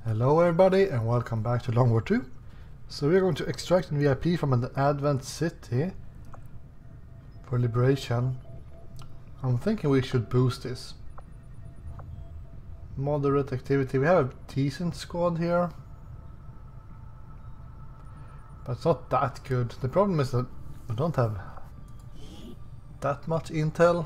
Hello everybody and welcome back to Long War 2. So we're going to extract an VIP from an advent city for liberation. I'm thinking we should boost this. Moderate activity. We have a decent squad here, but it's not that good. The problem is that we don't have that much intel.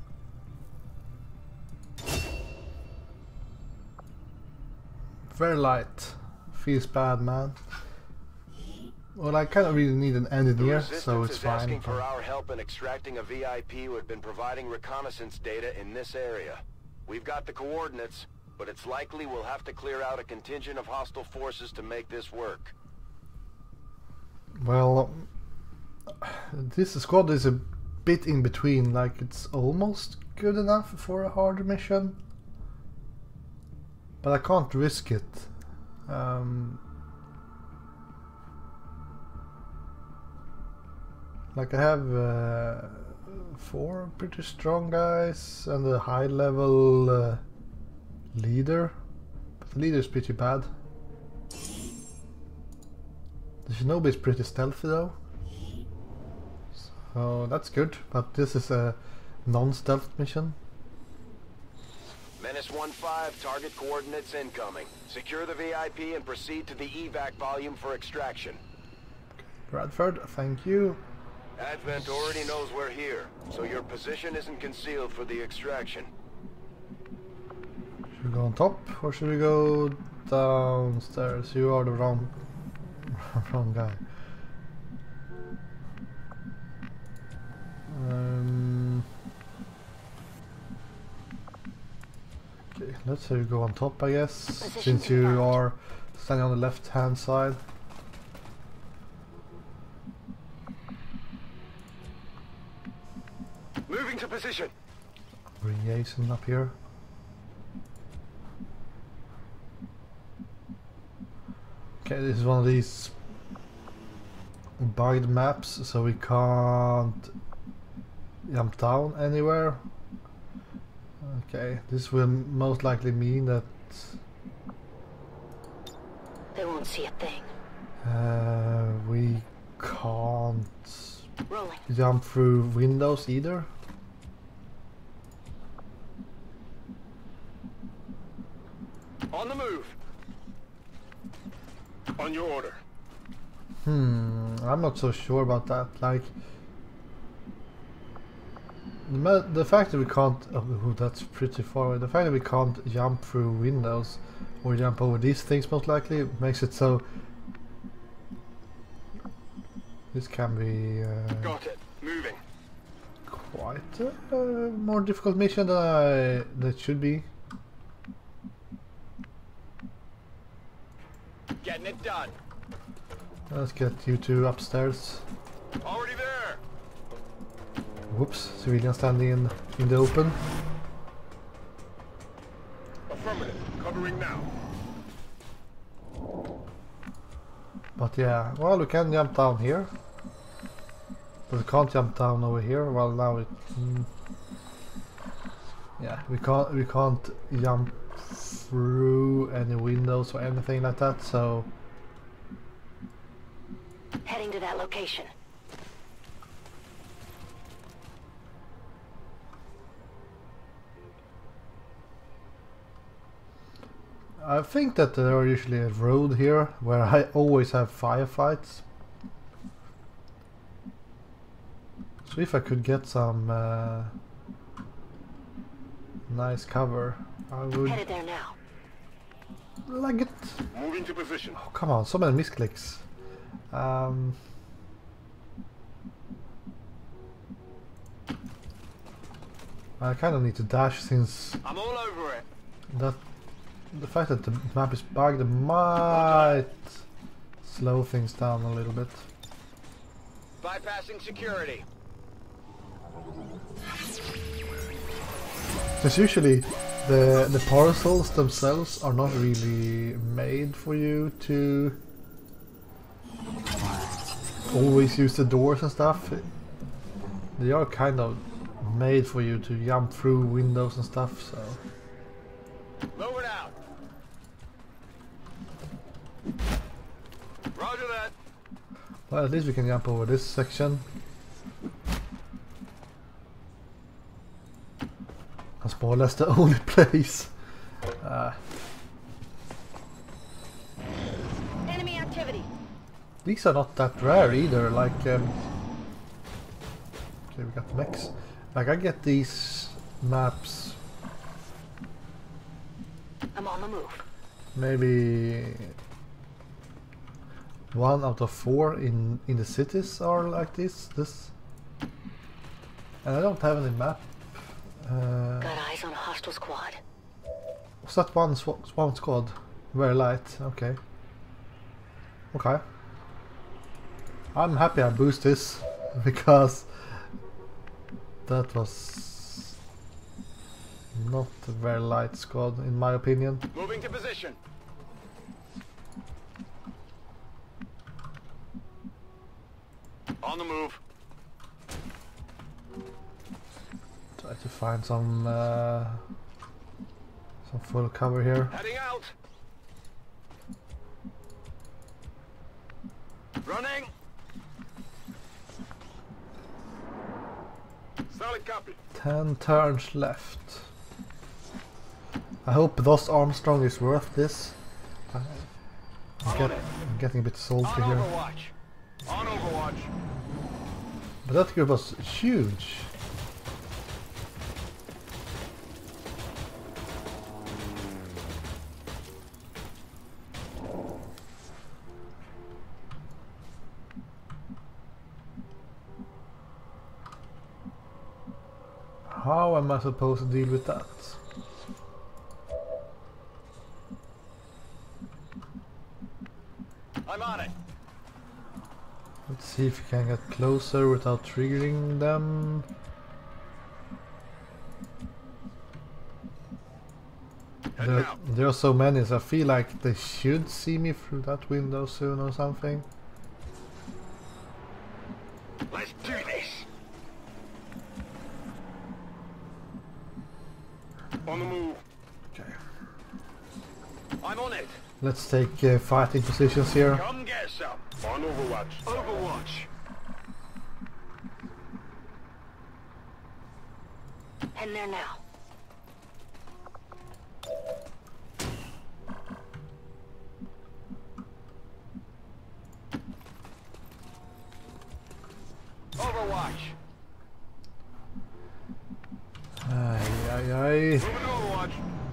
Very light. Feels bad, man. Well, I kind of really need an engineer, so it's fine. Asking for our help in extracting a VIP who had been providing reconnaissance data in this area. We've got the coordinates, but it's likely we'll have to clear out a contingent of hostile forces to make this work. Well, this squad is a bit in between, like it's almost good enough for a harder mission. But I can't risk it. Like I have 4 pretty strong guys and a high level leader. But the leader is pretty bad. The shinobi is pretty stealthy though. So that's good, but this is a non-stealth mission. Menace 1-5, target coordinates incoming. Secure the VIP and proceed to the evac volume for extraction. Bradford, thank you. Advent already knows we're here, so your position isn't concealed for the extraction. Should we go on top or should we go downstairs? You are the wrong guy. Okay, let's say you go on top, I guess, since you are standing on the left hand side. Moving to position. Bring Jason up here. Okay, this is one of these bugged maps, so we can't jump down anywhere. Okay, this will most likely mean that they won't see a thing. We can't jump through windows either. On the move. On your order. I'm not so sure about that. Like the fact that we can't, oh, that's pretty far away. The fact that we can't jump through windows or jump over these things most likely makes it so this can be got it. Moving. Quite a more difficult mission than that should be. Getting it done. Let's get you two upstairs. Already there. Whoops, civilian standing in the open. Affirmative. Covering now. But yeah, well, we can jump down here. But we can't jump down over here. Well, now it... yeah, we can't jump through any windows or anything like that, so... Heading to that location. I think that there are usually a road here where I always have firefights. So if I could get some nice cover, I would. Headed there now. Like it. Moving to position. Oh, come on, so many misclicks. I kind of need to dash since I'm all over it. the fact that the map is bugged might slow things down a little bit. Bypassing security. Because usually the parcels themselves are not really made for you to always use the doors and stuff. They are kind of made for you to jump through windows and stuff, so... Lower it out. Roger that. Well, at least we can jump over this section. That's more or less the only place. Enemy activity. These are not that rare either, like okay, we got mechs. Like I get these maps I'm on the move. maybe 1 out of 4 in the cities are like this. And I don't have any map. Got eyes on a hostile squad. Was that one squad? Very light. Okay. Okay. I'm happy I boost this because that was not a very light squad in my opinion. Moving to position. On the move. Try to find some full cover here. Heading out. Running. Solid copy. 10 turns left. I hope Lost Armstrong is worth this. I'm getting a bit salty On here. Overwatch. On Overwatch. But that group was huge. How am I supposed to deal with that? I'm on it. Let's see if we can get closer without triggering them. There are so many, so I feel like they should see me through that window soon or something. Let's do this. On the move. Okay. I'm on it. Let's take fighting positions here. Come get some. On Overwatch. Overwatch. Heading there now. Overwatch. Aye. Moving to Overwatch.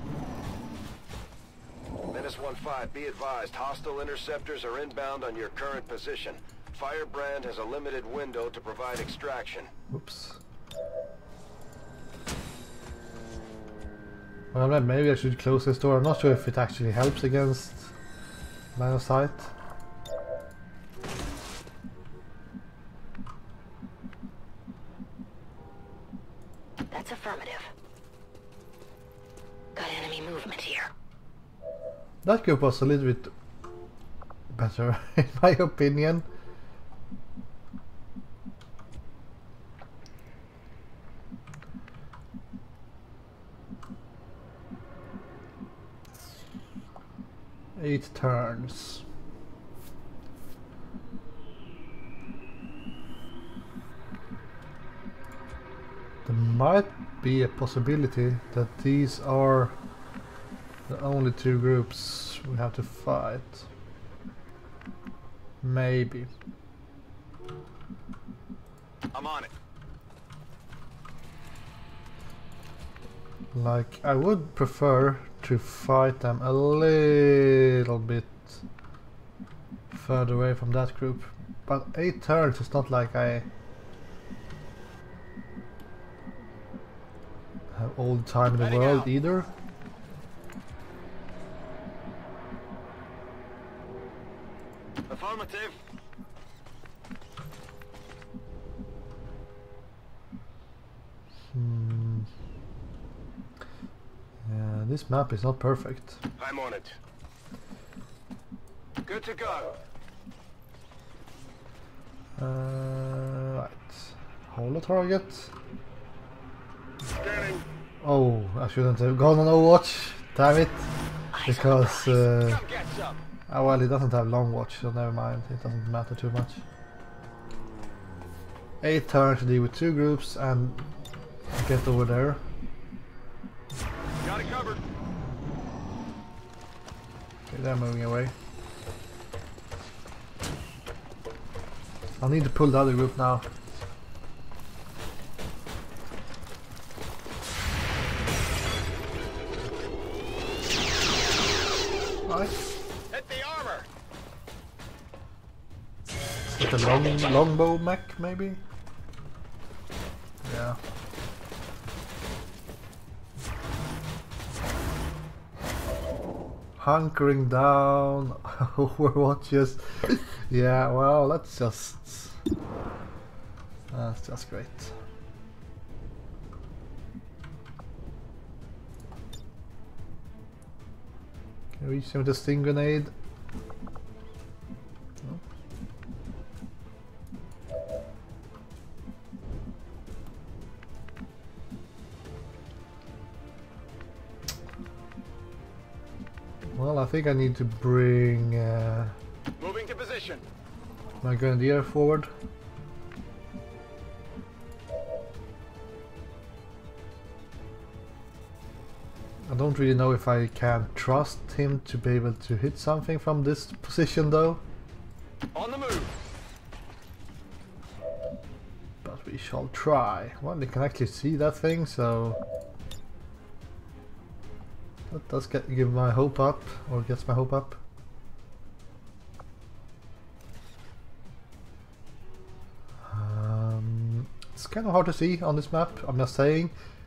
Menace 1-5, be advised, hostile interceptors are inbound on your current position. Firebrand has a limited window to provide extraction. Oops. Well, then maybe I should close this door. I'm not sure if it actually helps against line of sight. That's affirmative. Got enemy movement here. That group was a little bit better, in my opinion. Eight turns. There might be a possibility that these are the only two groups we have to fight. Maybe. I'm on it. Like, I would prefer to fight them a little bit further away from that group. But 8 turns is not like I have all the time in the Heading world out. either. Affirmative. Yeah, this map is not perfect. I'm on it. Good to go. Right. Hold the target. Scanning. Oh, I shouldn't have gone on Overwatch. Damn it. Because Come get some. Oh well, he doesn't have long watch, so never mind. It doesn't matter too much. 8 turns to deal with 2 groups and get over there. Got it covered. Okay, they're moving away. I'll need to pull the other group now. Nice. Hit the armor. Is it a longbow mech, maybe? Yeah. Hunkering down. Overwatches. Yeah, well, that's just great. Can we reach him with a sting grenade? No. Well, I think I need to bring Moving to position. my grenadier forward. I don't really know if I can trust him to be able to hit something from this position though. On the move. But we shall try. Well, they can actually see that thing, so that does give my hope up, or gets my hope up. It's kind of hard to see on this map, I'm just saying.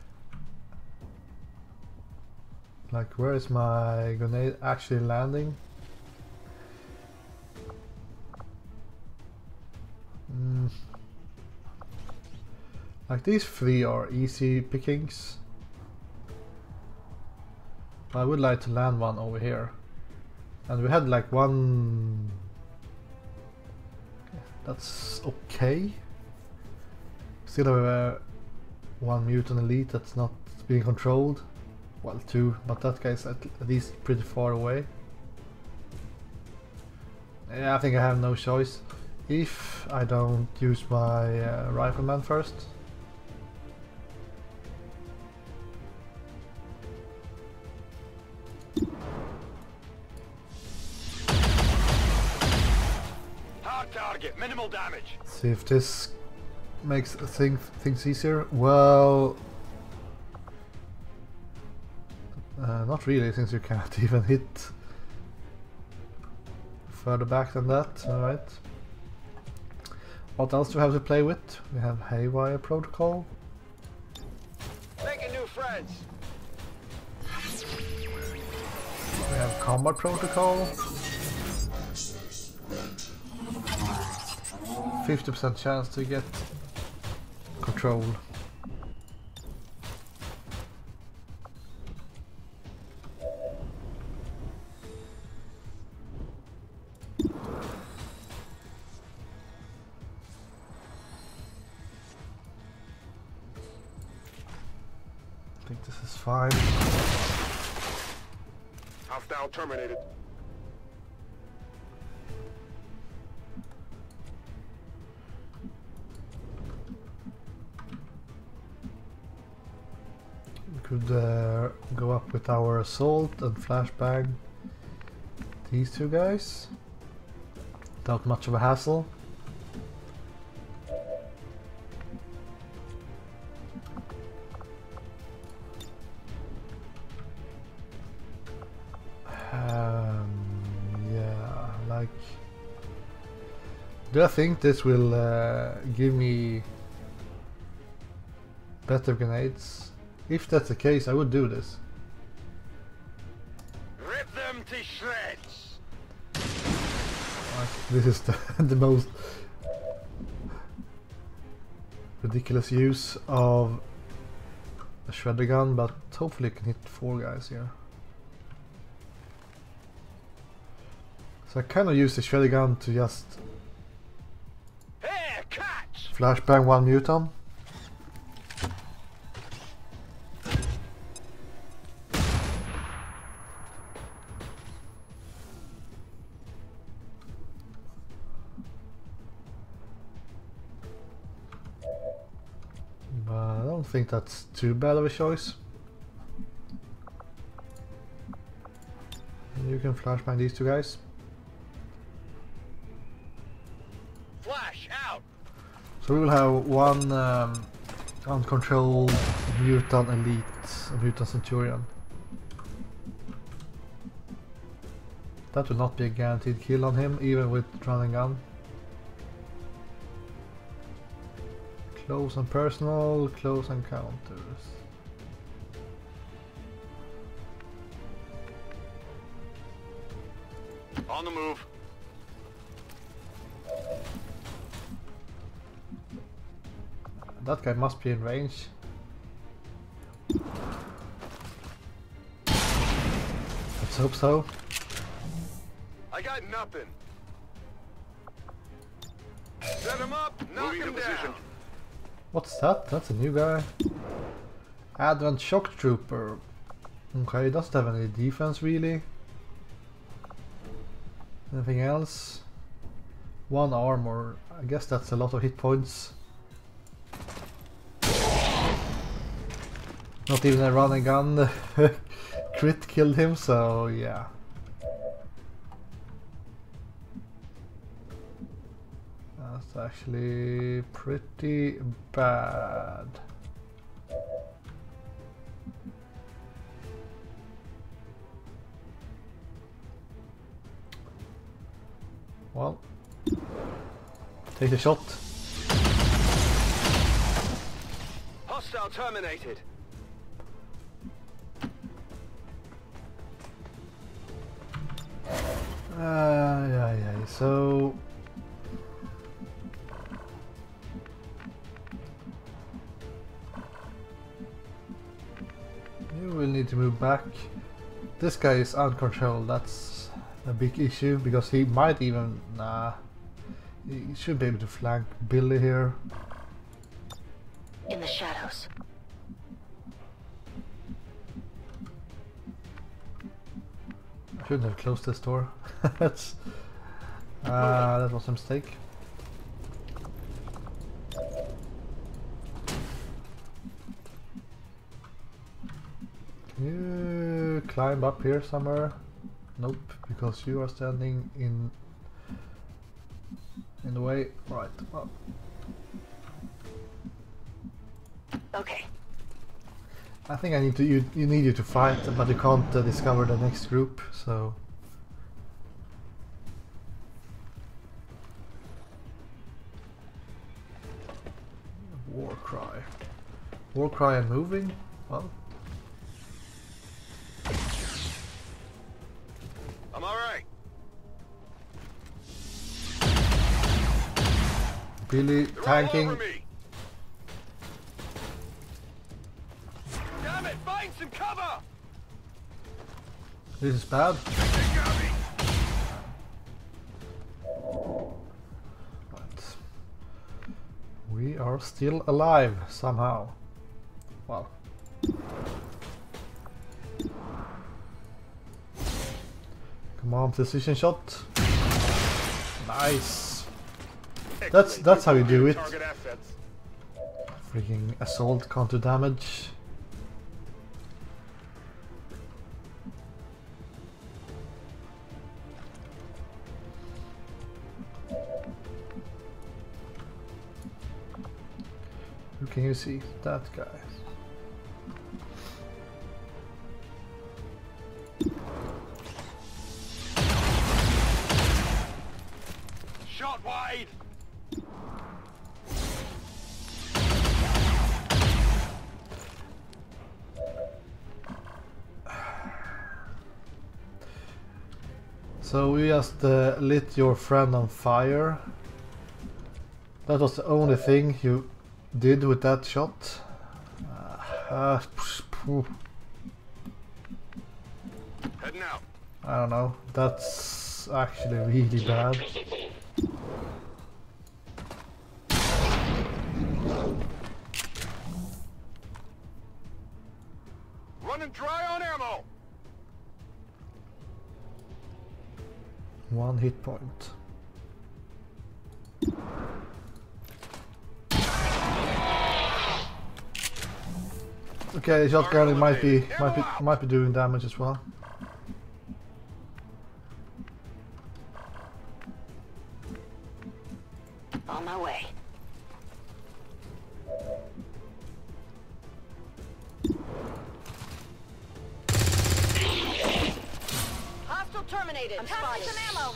Like, where is my grenade actually landing? Like, these 3 are easy pickings. I would like to land one over here. And we had like one... That's okay. Still have one mutant elite that's not being controlled. Well, 2, but that guy's at least pretty far away. Yeah, I think I have no choice. If I don't use my rifleman first. Hard target, minimal damage. See if this makes things easier. Well, not really, since you can't even hit further back than that. Alright. What else do we have to play with? We have Haywire Protocol. Making new friends. We have Combat Protocol. 50% chance to get control. I think this is fine. Hostile terminated. We could go up with our assault and flashbang these 2 guys without much of a hassle. Yeah, like, do I think this will give me better grenades? If that's the case, I would do this. Rip them to shreds. Like, this is the most ridiculous use of a shredder gun, but hopefully I can hit 4 guys here. So I kind of use the shredder gun to just Here, catch. flashbang 1 mutant. don't think that's too bad of a choice. You can flashbang these two guys. Flash out. So we will have one uncontrolled mutant elite, a mutant centurion. That will not be a guaranteed kill on him, even with running gun. Close and personal, close encounters. On the move. That guy must be in range. Let's hope so. I got nothing. Set him up, knock him down. What's that? That's a new guy. Advent Shock Trooper. Okay, he doesn't have any defense really. Anything else? One armor. I guess that's a lot of hit points. Not even a running gun crit killed him, so yeah. That's actually pretty bad. Well, take the shot. Hostile terminated. Yeah, so you will need to move back. This guy is uncontrolled, that's a big issue, because he might even he should be able to flank Billy here. In the shadows. I shouldn't have closed this door. That was a mistake. Can you climb up here somewhere? Nope, because you are standing in the way. Right. Well. Okay. I think I need to. You need you to fight, but you can't discover the next group. So. War cry. War cry and moving. Well. I'm all right. Billy They're all tanking. over me. Damn it! Find some cover. This is bad. They got me. Right. We are still alive somehow. Wow. Come on, precision shot. Nice. That's how you do it. Target assets. Freaking assault counter damage. Who can you see? That guy. Shot wide. So we just lit your friend on fire. That was the only thing you did with that shot. Heading out. I don't know. That's actually really bad. Running dry on ammo. One hit point. Okay, shotgun might be doing damage as well. On my way. Hostile terminated. I'm spotted. Some ammo.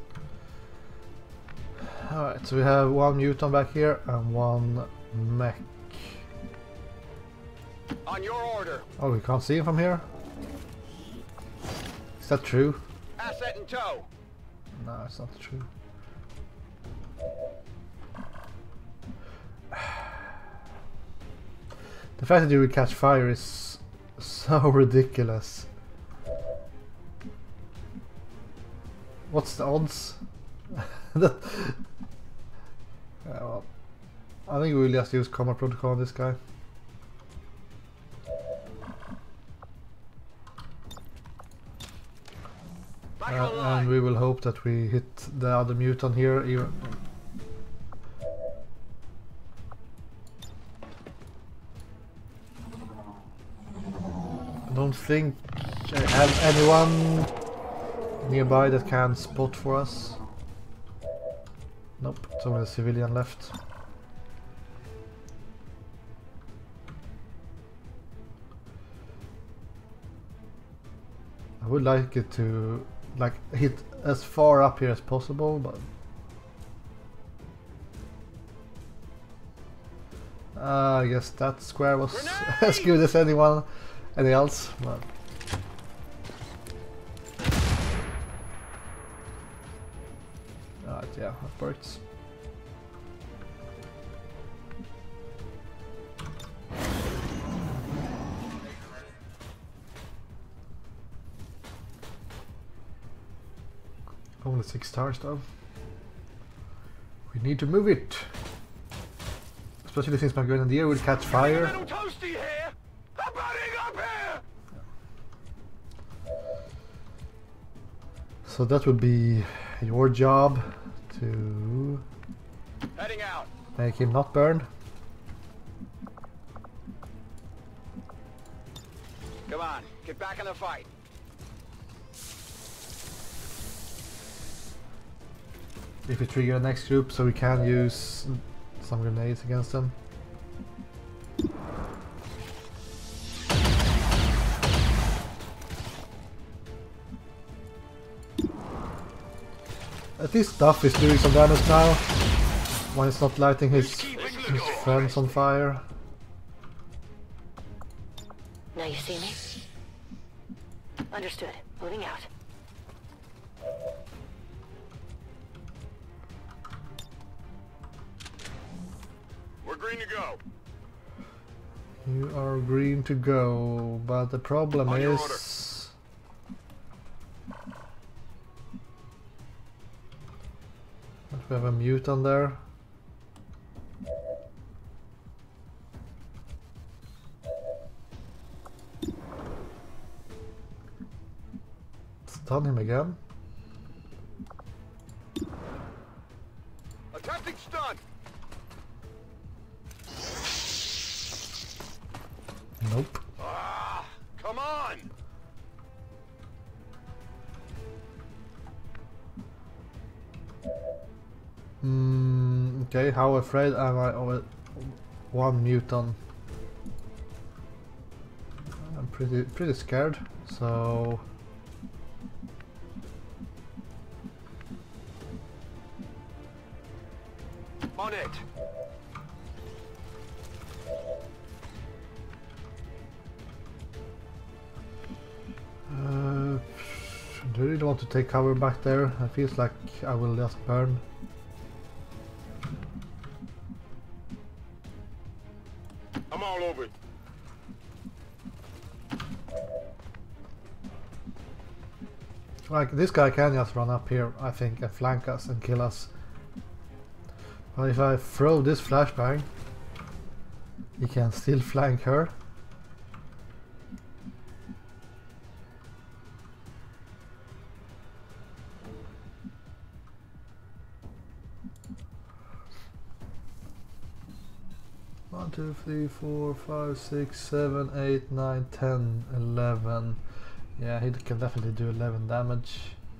Alright, so we have one mutant back here and one mech. On your order. Oh, we can't see him from here? Is that true? Asset in tow. No, it's not true. The fact that you will catch fire is so ridiculous. What's the odds? Well, I think we'll just use combat protocol on this guy. And we will hope that we hit the other mutant here. I don't think I have anyone nearby that can spot for us. Nope, it's only a civilian left. I would like it to hit as far up here as possible, but I guess that square was as good as anything else. But alright, yeah, that works. Only 6 stars though. We need to move it. Especially since my grenadier will catch fire. So that would be your job to heading out. Make him not burn. Come on, get back in the fight. If we trigger the next group, so we can use some grenades against them. At least Duff is doing some damage now, when it's not lighting his friends on fire. Now you see me? Understood. Moving out. We're green to go. You are green to go, but the problem is that we have a mutant there. Stun him again. Attempting stun. Nope. Ah, come on. Okay, how afraid am I of one mutant? I'm pretty scared, so on it. Do you really want to take cover back there? It feels like I will just burn. I'm all over it. Like, this guy can just run up here, I think, and flank us and kill us. But if I throw this flashbang, he can still flank her. 1, 2, 3, 4, 5, 6, 7, 8, 9, 10, 11. Yeah, he can definitely do 11 damage.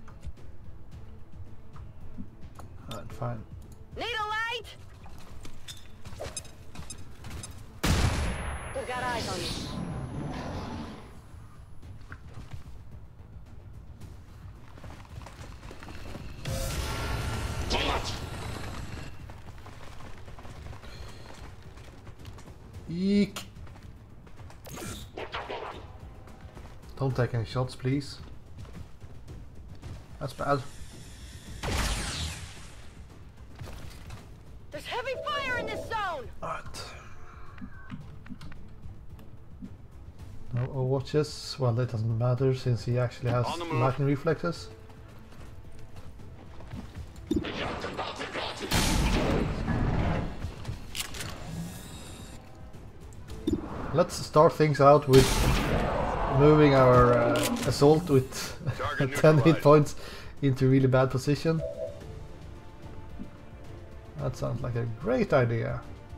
Alright, fine. Need a light? We've got eyes on you. Eek! Don't take any shots, please. That's bad. There's heavy fire in this zone! Alright. No watches. Well, that doesn't matter since he actually has lightning reflexes. Let's start things out with moving our assault with 10 hit points into really bad position. That sounds like a great idea.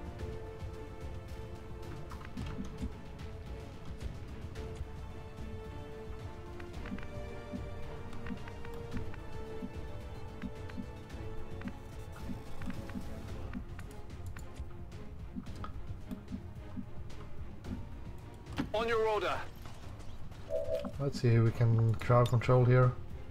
On your order. Let's see if we can crowd control here.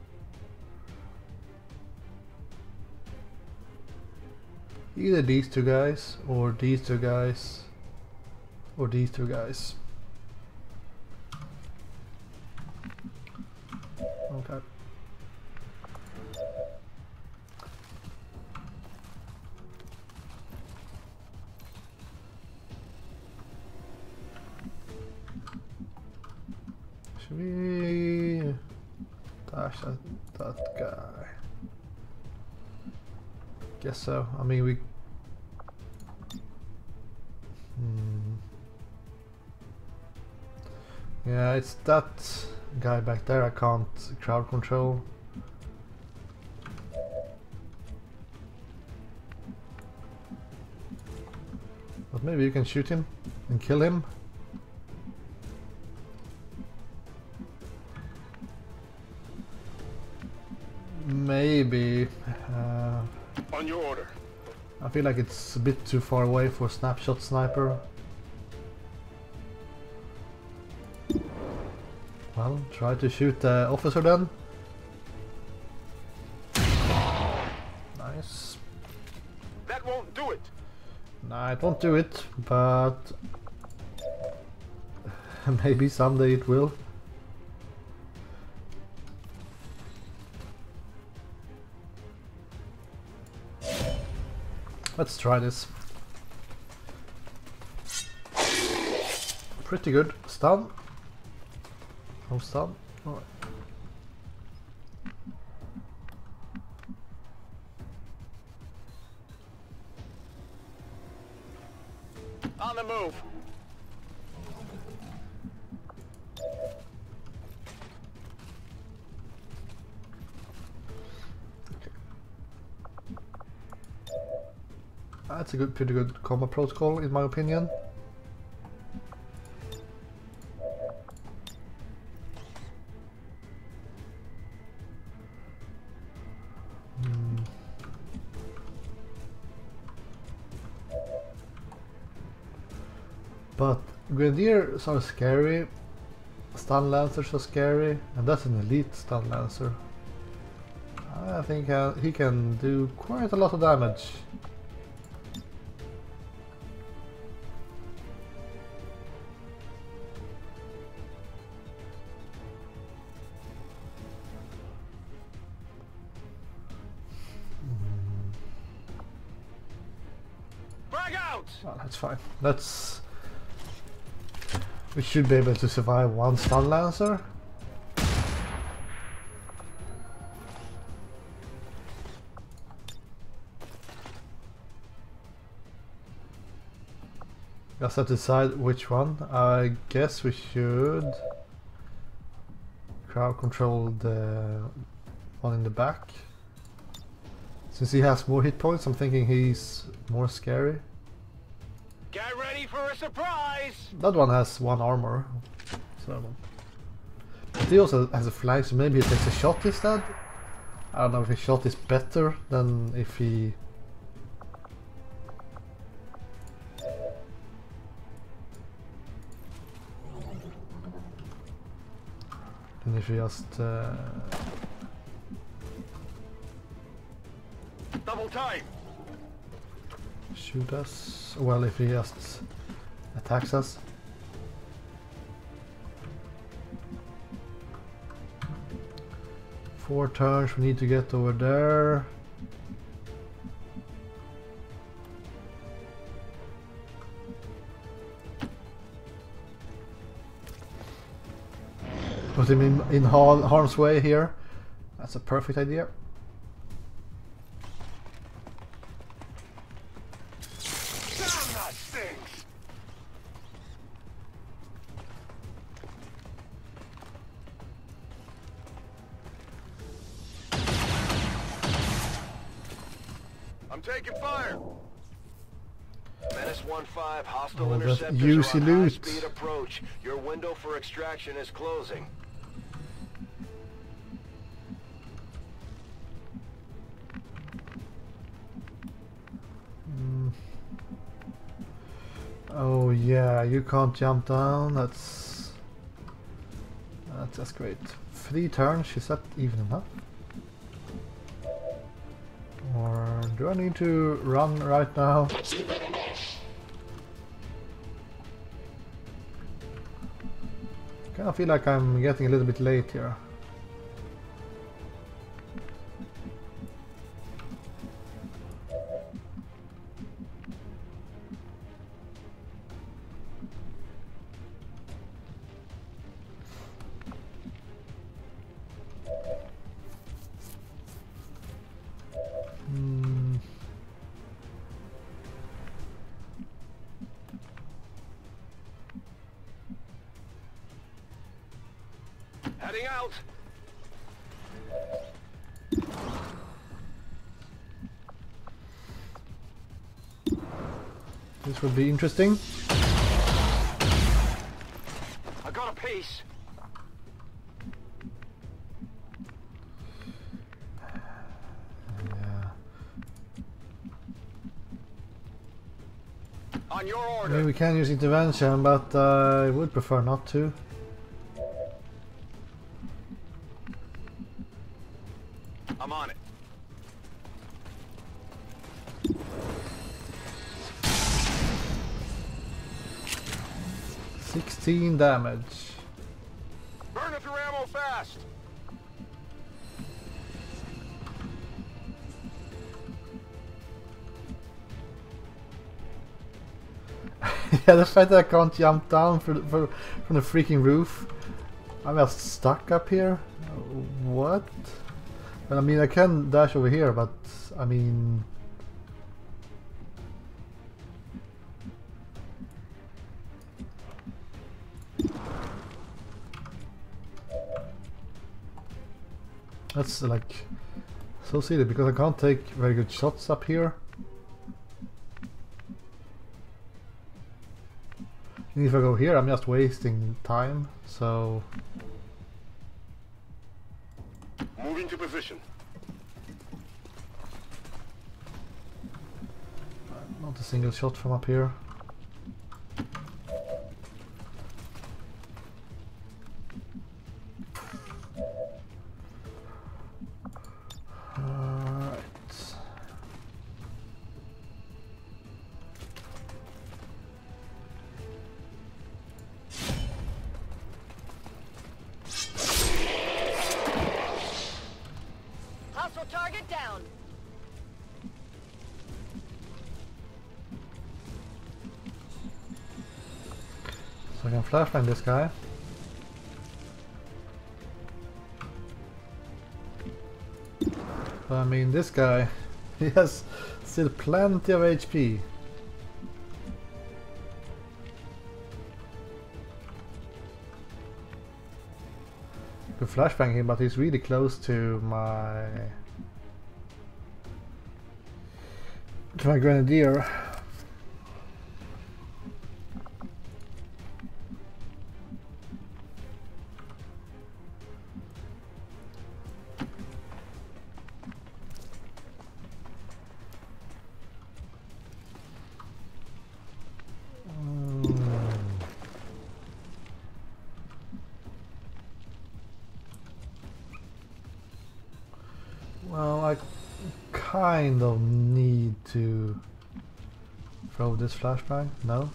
Either these two guys, or these two guys, or these two guys. Okay. Should we dash that guy? Guess so. I mean, we. Yeah, it's that guy back there I can't crowd control. But maybe you can shoot him and kill him. Maybe. On your order. I feel like it's a bit too far away for snapshot sniper. Well, try to shoot the officer then. Nice. That won't do it. Nah, it won't do it, but maybe someday it will. Let's try this. Pretty good. Stun. No stun. Alright. On the move. That's a pretty good combat protocol in my opinion. But Grenadiers are scary, Stun Lancers are scary, and that's an elite Stun Lancer. I think he can do quite a lot of damage. Oh, that's fine. We should be able to survive one Stun Lancer. Just have to decide which one. I guess we should crowd control the one in the back. Since he has more hit points, I'm thinking he's more scary. Get ready for a surprise! That one has 1 armor, so but he also has a flag, so maybe he takes a shot instead. I don't know if his shot is better than if he... than if he just... Double time! shoot us. Well, if he just attacks us. Four turns, we need to get over there. Put him in harm's way here. That's a perfect idea. I'm taking fire. Menace 1-5, hostile that interceptors juicy are on loot. high-speed approach. Your window for extraction is closing. Oh yeah, you can't jump down. That's great. 3 turns, is that even enough? Or do I need to run right now? Kind of feel like I'm getting a little bit late here. Heading out. This would be interesting. I got a piece. Yeah. On your order. Maybe we can use intervention, but I would prefer not to. I'm on it. $16 damage. Burn it through ammo fast. Yeah, the fact that I can't jump down from the freaking roof. I'm just stuck up here. What? Well, I mean, I can dash over here, but I mean... That's like so silly because I can't take very good shots up here. And if I go here, I'm just wasting time, so... Moving to position. Not a single shot from up here. Hostile target down. So I can flashbang this guy. But I mean, this guy, he has still plenty of HP. Could flashbang him, but he's really close to my grenadier. Well, I kind of need to throw this flashbang. No.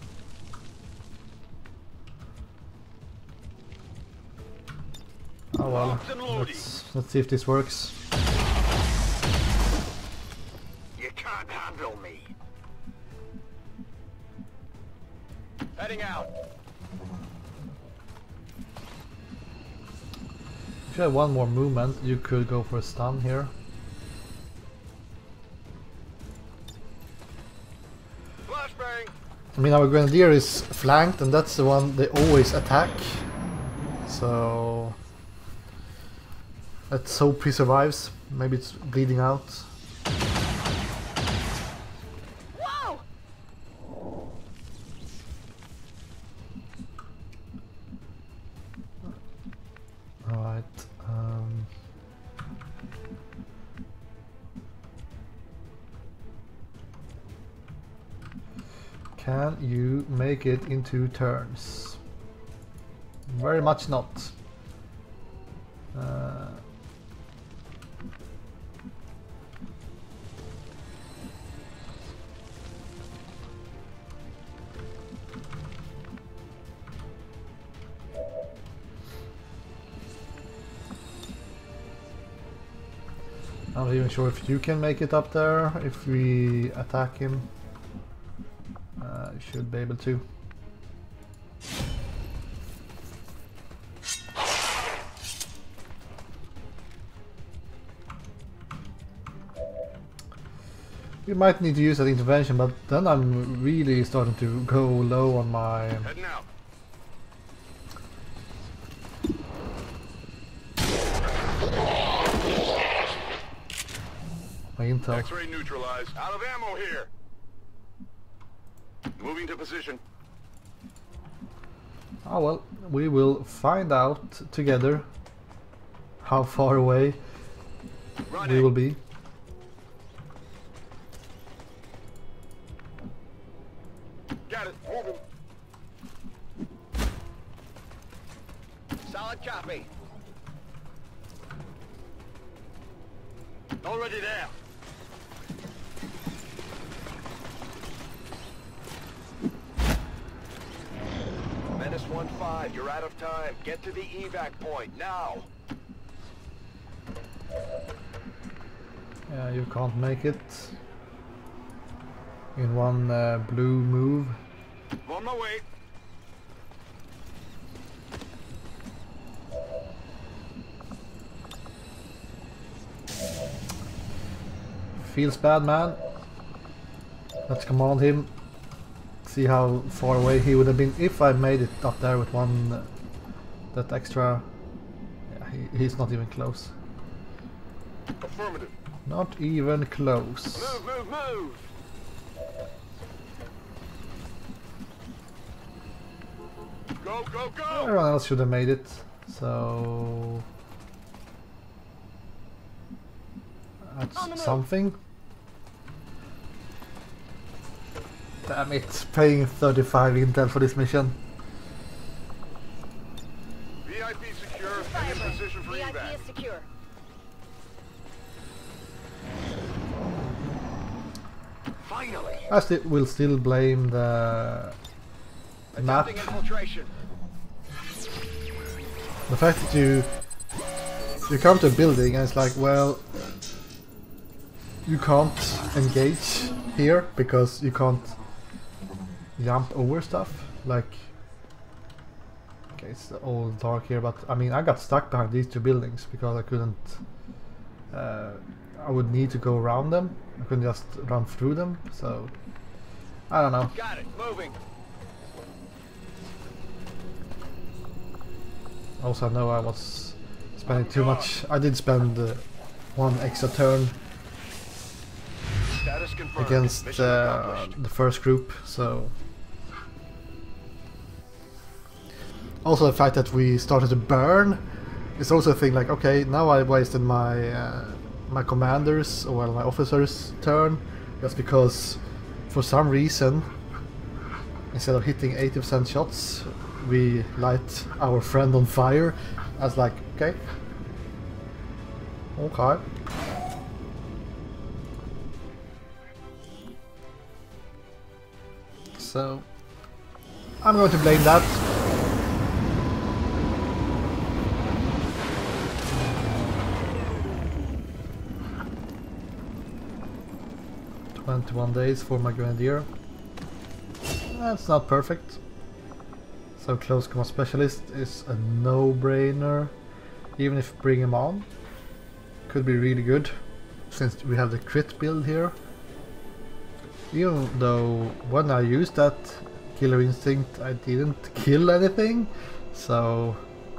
Oh well. Let's see if this works. You can't handle me. Heading out. If you had one more movement, you could go for a stun here. Flashbang. I mean, our grenadier is flanked, and that's the one they always attack. So let's hope he survives. Maybe it's bleeding out. Whoa! Alright. Can you make it in 2 turns? Very much not. I'm not even sure if you can make it up there if we attack him. You should be able to. We might need to use that intervention, but then I'm really starting to go low on my... Heading out. my intel. X-ray neutralized. Out of ammo here. Moving to position. Oh well, we will find out together how far away we will be. Got it. Moving. Solid copy. Already there. Menace 1-5, you're out of time. Get to the evac point now. Yeah, you can't make it in one blue move. On my way. Feels bad, man. Let's command him. See how far away he would have been if I made it up there with one that extra. Yeah, he's not even close. Affirmative. Not even close. Move, move, move. Go, go, go. Everyone else should have made it. So that's something. Damn it, paying 35 intel for this mission. VIP secure and in position for VIP evac. is secure. Finally. I will still blame the map. Attempting infiltration. The fact that you come to a building and it's like, well, you can't engage here because you can't jump over stuff. Like, okay, it's all dark here, but I mean, I got stuck behind these two buildings because I couldn't. I would need to go around them. I couldn't just run through them. So I don't know. Got it. Moving. Also, I know I was spending too much. I did spend one extra turn Status confirmed. against Mission accomplished. the first group, so also the fact that we started to burn is also a thing. Like, okay, now I wasted my my commander's or my officer's turn just because for some reason instead of hitting 80% shots we light our friend on fire. I was like, okay. So I'm going to blame that. "21 days for my Grenadier." That's not perfect. So close combat specialist is a no-brainer. Even if bring him on could be really good, since we have the crit build here. Even though when I used that Killer Instinct I didn't kill anything, so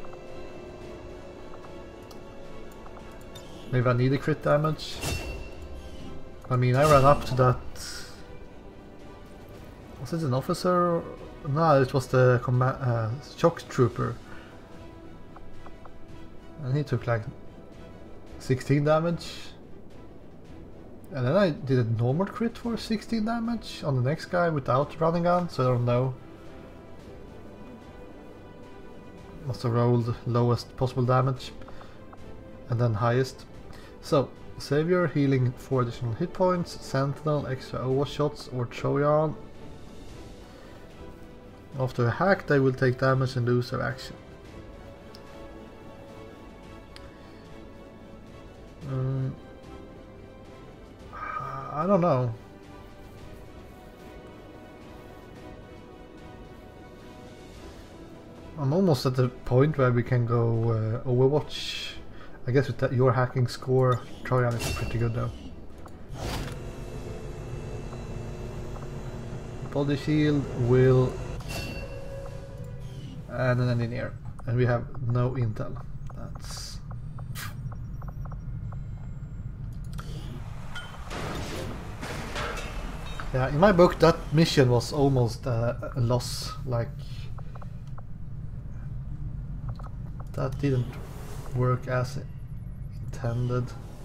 maybe I need the crit damage. I mean, I ran up to that... Was it an officer? No, it was the shock trooper. And he took like 16 damage. And then I did a normal crit for 16 damage on the next guy without running gun, so I don't know. Must have rolled lowest possible damage and then highest. So, Savior healing 4 additional hit points, Sentinel extra overshots or Trojan. After a hack they will take damage and lose their action. I don't know. I'm almost at the point where we can go Overwatch. I guess with that, your hacking score, Trojan is pretty good though. Body shield, will, and an engineer. And we have no intel. That's... Yeah, in my book that mission was almost a loss, like that didn't work as intended.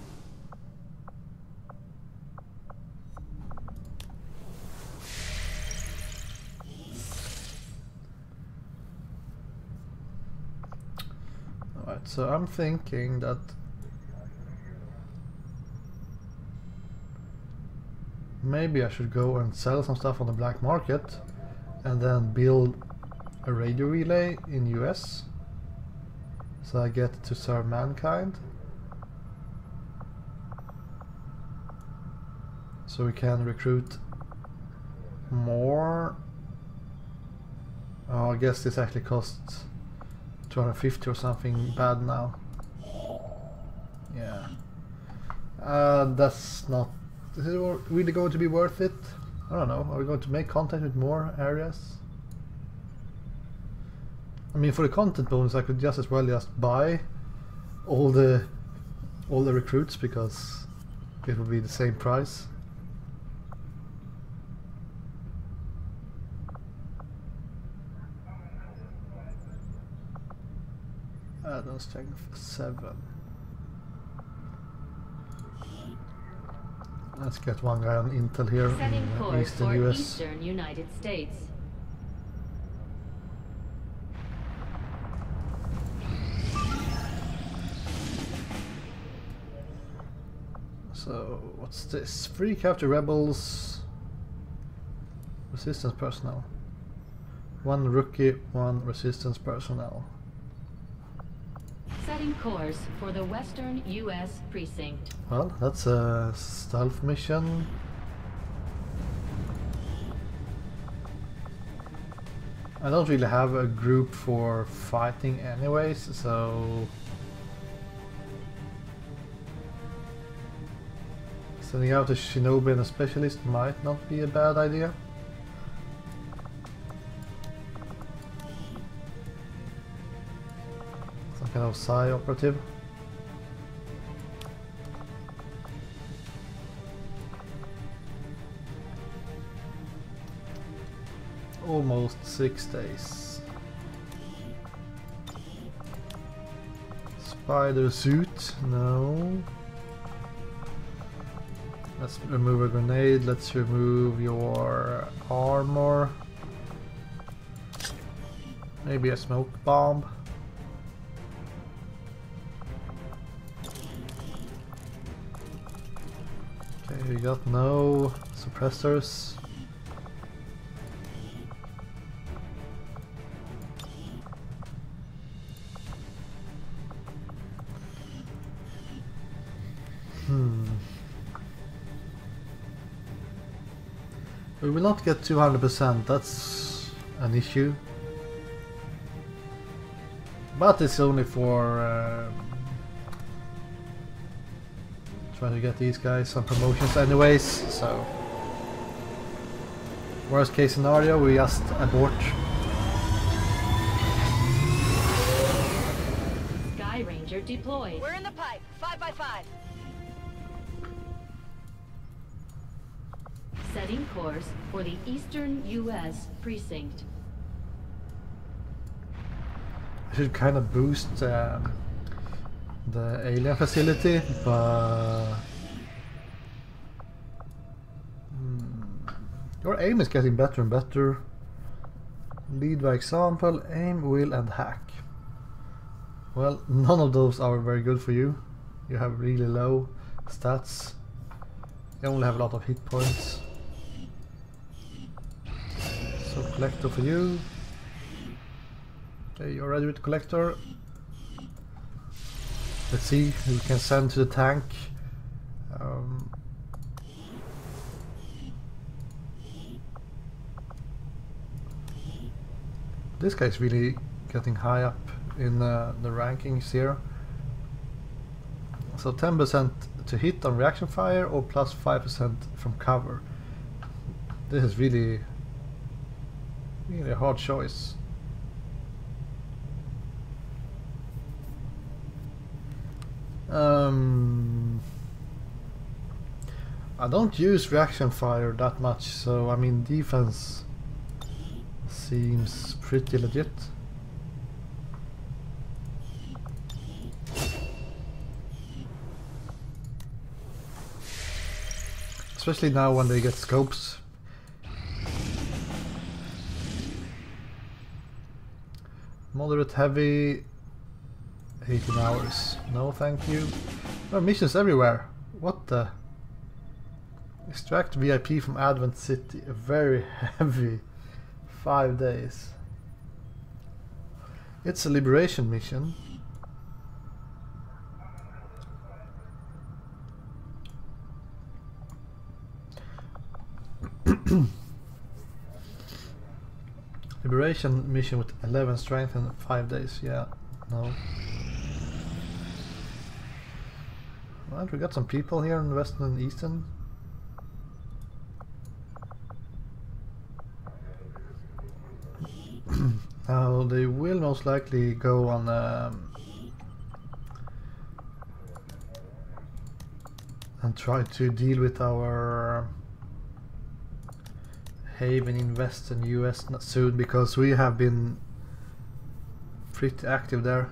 Alright, so I'm thinking that maybe I should go and sell some stuff on the black market and then build a radio relay in US so I get to serve mankind, so we can recruit more. Oh, I guess this actually costs 250 or something bad now. Yeah, that's not... Is it really going to be worth it? I don't know. Are we going to make contact with more areas? I mean, for the content bonus I could just as well just buy all the recruits, because it would be the same price. Add-on strength 7. Let's get one guy on Intel here in Eastern US. Eastern United States. So, what's this? Free capture rebels, resistance personnel. 1 rookie, 1 resistance personnel. Setting course for the Western U.S. precinct. Well, that's a stealth mission. I don't really have a group for fighting anyways, so sending out a shinobi and a specialist might not be a bad idea. Some kind of psi operative. Almost 6 days. Spider suit, no. Let's remove a grenade, let's remove your armor. Maybe a smoke bomb. Okay, we got no suppressors. We will not get 200%, that's an issue. But it's only for trying to get these guys some promotions anyways, so worst case scenario we just abort. Sky Ranger deployed. We're in the pipe. 5x5. Setting course for the Eastern U.S. precinct. I should kind of boost the alien facility, but your aim is getting better and better. Lead by example, aim, will and hack. Well, none of those are very good for you. You have really low stats. You only have a lot of hit points. So collector for you. Okay, you're ready with collector. Let's see who we can send to the tank. This guy's really getting high up in the rankings here. So 10% to hit on reaction fire or plus 5% from cover. This is really a hard choice. I don't use reaction fire that much, so I mean defense seems pretty legit. Especially now when they get scopes. Moderate heavy 18 hours. No thank you. There are missions everywhere. What the? Extract VIP from Advent City. A very heavy 5 days. It's a liberation mission. Liberation mission with 11 strength and 5 days. Yeah, no. Right, we got some people here in Western and Eastern. Now they will most likely go on and try to deal with our haven in Western US soon, because we have been pretty active there.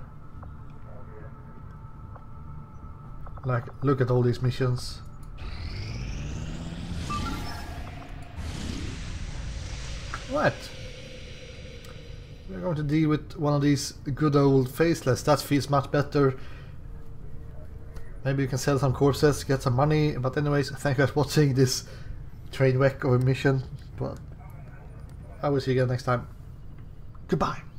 Like, look at all these missions. What? We're going to deal with one of these good old faceless. That feels much better. Maybe you can sell some corpses, get some money. But anyways, thank you guys for watching this train wreck of a mission. But I will see you again next time. Goodbye.